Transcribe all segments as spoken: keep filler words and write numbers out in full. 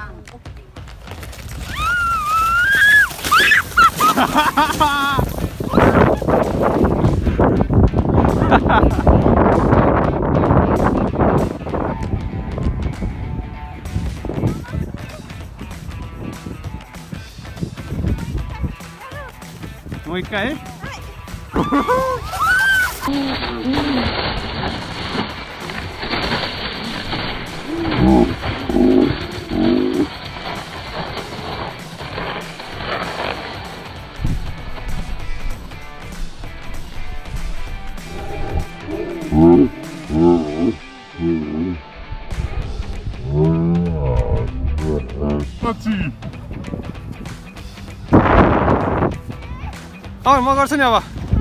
晩起きています。 もう一回。はい。Ah, mau ke sini apa?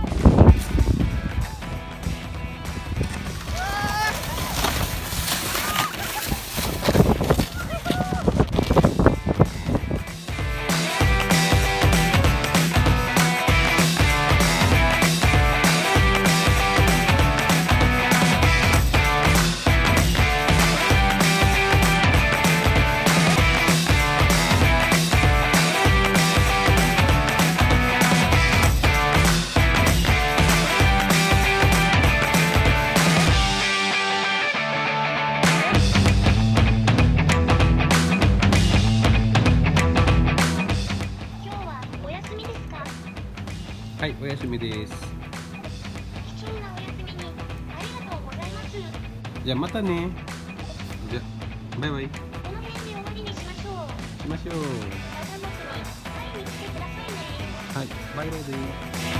はい、お休みです。 貴重なお休みにありがとうございます。 じゃあまたね。じゃあバイバイ。 この辺で終わりにしましょう。 しましょう。 また僕に会いに来てくださいね。 はい、バイバイです。